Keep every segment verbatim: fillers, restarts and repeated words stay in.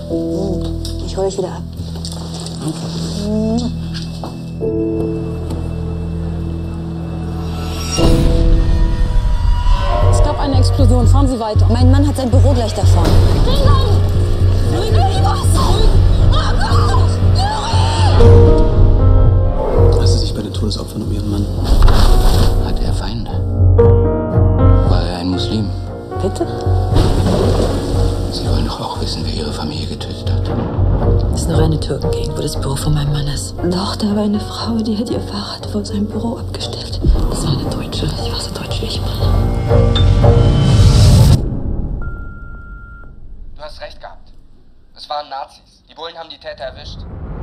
Ich hole dich wieder ab. Es gab eine Explosion. Fahren Sie weiter. Mein Mann hat sein Büro gleich da vorne. Hast du dich bei den Todesopfern um ihren Mann? Hat er Feinde? War er ein Muslim? Bitte? Sie wollen doch auch wissen, wer Ihre Familie getötet hat. Das ist noch eine Türkengegend, wo das Büro von meinem Mann ist. Doch, da war eine Frau, die hat ihr Fahrrad vor seinem Büro abgestellt. Das war eine Deutsche. Ich war so deutsch wie ich bin. Du hast recht gehabt. Es waren Nazis. Die Bullen haben die Täter erwischt.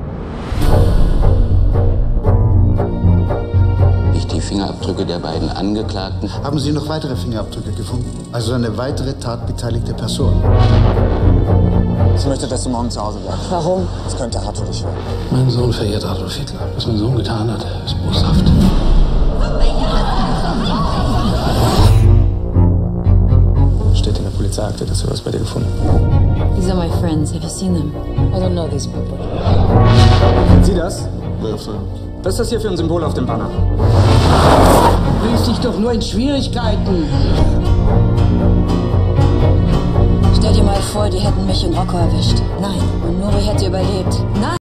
Nicht die Fingerabdrücke der beiden Angeklagten. Haben Sie noch weitere Fingerabdrücke gefunden? Also eine weitere tatbeteiligte Person? Ich möchte, dass du morgen zu Hause bleibst. Warum? Das könnte hart für dich werden. Mein Sohn verehrt Adolf Hitler. Was mein Sohn getan hat, ist boshaft. Steht in der Polizeiakte, dass wir was bei dir gefunden. These are my friends. Have you seen them? I don't know these people. Sieh das? Was ist das hier für ein Symbol auf dem Banner? Du bringst dich doch nur in Schwierigkeiten. Stell dir mal vor, die hätten mich und Rocco erwischt. Nein. Und Nuri hätte überlebt. Nein.